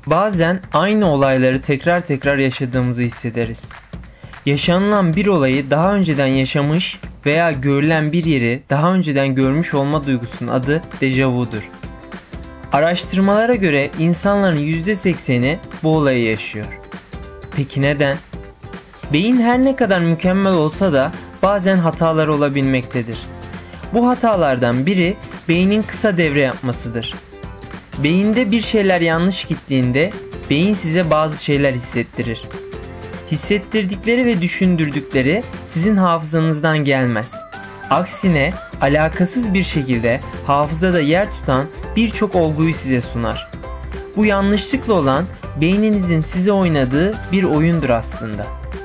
Bazen aynı olayları tekrar tekrar yaşadığımızı hissederiz. Yaşanılan bir olayı daha önceden yaşamış veya görülen bir yeri daha önceden görmüş olma duygusunun adı dejavudur. Araştırmalara göre insanların %80'i bu olayı yaşıyor. Peki neden? Beyin her ne kadar mükemmel olsa da bazen hatalar olabilmektedir. Bu hatalardan biri beynin kısa devre yapmasıdır. Beyinde bir şeyler yanlış gittiğinde beyin size bazı şeyler hissettirir. Hissettirdikleri ve düşündürdükleri sizin hafızanızdan gelmez. Aksine alakasız bir şekilde hafızada yer tutan birçok olguyu size sunar. Bu yanlışlıkla olan beyninizin size oynadığı bir oyundur aslında.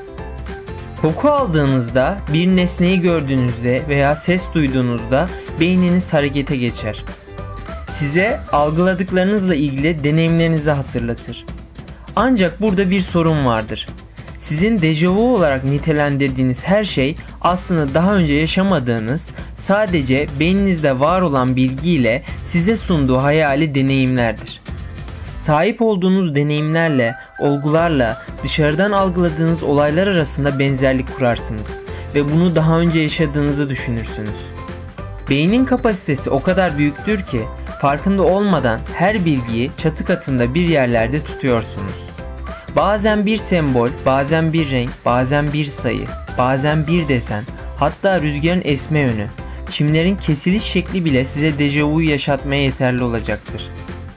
Koku aldığınızda, bir nesneyi gördüğünüzde veya ses duyduğunuzda beyniniz harekete geçer. Size algıladıklarınızla ilgili deneyimlerinizi hatırlatır. Ancak burada bir sorun vardır. Sizin dejavu olarak nitelendirdiğiniz her şey aslında daha önce yaşamadığınız, sadece beyninizde var olan bilgiyle size sunduğu hayali deneyimlerdir. Sahip olduğunuz deneyimlerle, olgularla dışarıdan algıladığınız olaylar arasında benzerlik kurarsınız ve bunu daha önce yaşadığınızı düşünürsünüz. Beynin kapasitesi o kadar büyüktür ki farkında olmadan her bilgiyi çatı katında bir yerlerde tutuyorsunuz. Bazen bir sembol, bazen bir renk, bazen bir sayı, bazen bir desen, hatta rüzgarın esme yönü, çimlerin kesiliş şekli bile size dejavuyu yaşatmaya yeterli olacaktır.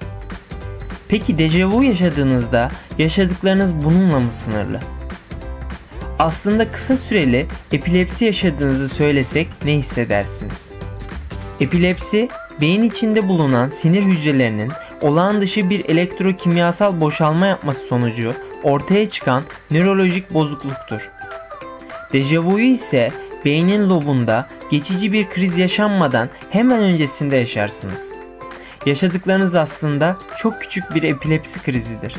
Peki dejavu yaşadığınızda yaşadıklarınız bununla mı sınırlı? Aslında kısa süreli epilepsi yaşadığınızı söylesek ne hissedersiniz? Epilepsi, beyin içinde bulunan sinir hücrelerinin olağan dışı bir elektrokimyasal boşalma yapması sonucu ortaya çıkan nörolojik bozukluktur. Dejavuyu ise beynin lobunda geçici bir kriz yaşanmadan hemen öncesinde yaşarsınız. Yaşadıklarınız aslında çok küçük bir epilepsi krizidir.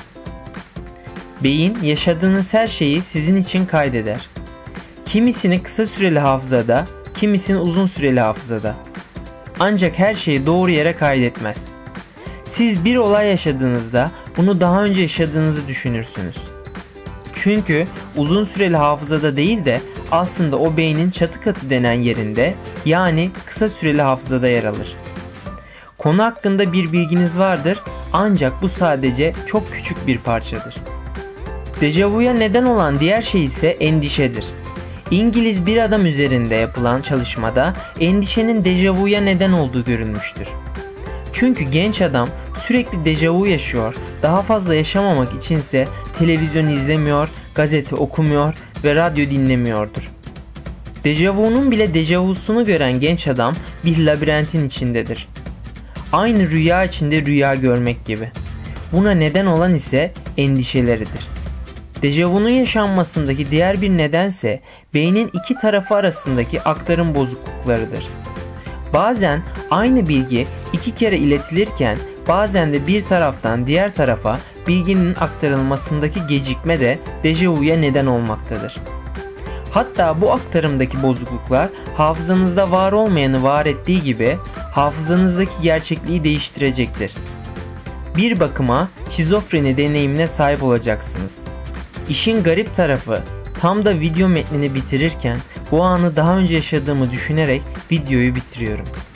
Beyin yaşadığınız her şeyi sizin için kaydeder. Kimisini kısa süreli hafızada, kimisini uzun süreli hafızada. Ancak her şeyi doğru yere kaydetmez. Siz bir olay yaşadığınızda bunu daha önce yaşadığınızı düşünürsünüz. Çünkü uzun süreli hafızada değil de aslında o beynin çatı katı denen yerinde, yani kısa süreli hafızada yer alır. Konu hakkında bir bilginiz vardır ancak bu sadece çok küçük bir parçadır. Dejavuya neden olan diğer şey ise endişedir. İngiliz bir adam üzerinde yapılan çalışmada endişenin dejavuya neden olduğu görülmüştür. Çünkü genç adam sürekli dejavu yaşıyor, daha fazla yaşamamak içinse televizyon izlemiyor, gazete okumuyor ve radyo dinlemiyordur. Dejavunun bile dejavusunu gören genç adam bir labirentin içindedir. Aynı rüya içinde rüya görmek gibi. Buna neden olan ise endişeleridir. Dejavunun yaşanmasındaki diğer bir nedense beynin iki tarafı arasındaki aktarım bozukluklarıdır. Bazen aynı bilgi iki kere iletilirken bazen de bir taraftan diğer tarafa bilginin aktarılmasındaki gecikme de dejavuya neden olmaktadır. Hatta bu aktarımdaki bozukluklar hafızanızda var olmayanı var ettiği gibi hafızanızdaki gerçekliği değiştirecektir. Bir bakıma şizofreni deneyimine sahip olacaksınız. İşin garip tarafı, tam da video metnini bitirirken bu anı daha önce yaşadığımı düşünerek videoyu bitiriyorum.